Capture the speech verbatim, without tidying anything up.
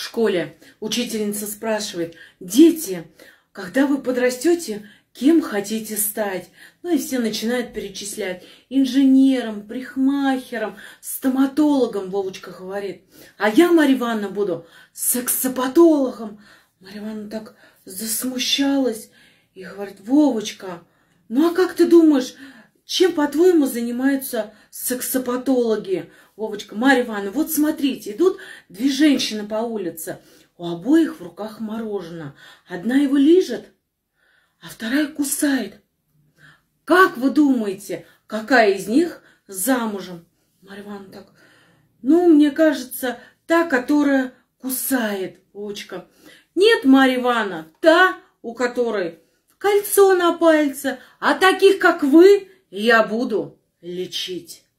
школе учительница спрашивает: дети, когда вы подрастете, кем хотите стать? Ну и все начинают перечислять: инженером, парикмахером, стоматологом. Вовочка говорит: а я, Марья Ивановна, буду сексопатологом. Марья Ивановна так засмущалась и говорит: Вовочка, ну а как ты думаешь, чем, по-твоему, занимаются сексопатологи? Вовочка: Марья Ивановна, вот смотрите, идут две женщины по улице, у обоих в руках мороженое. Одна его лижет, а вторая кусает. Как вы думаете, какая из них замужем? Марья Ивановна так: ну, мне кажется, та, которая кусает. Вовочка: нет, Марья Ивановна, та, у которой кольцо на пальце, а таких, как вы, я буду лечить.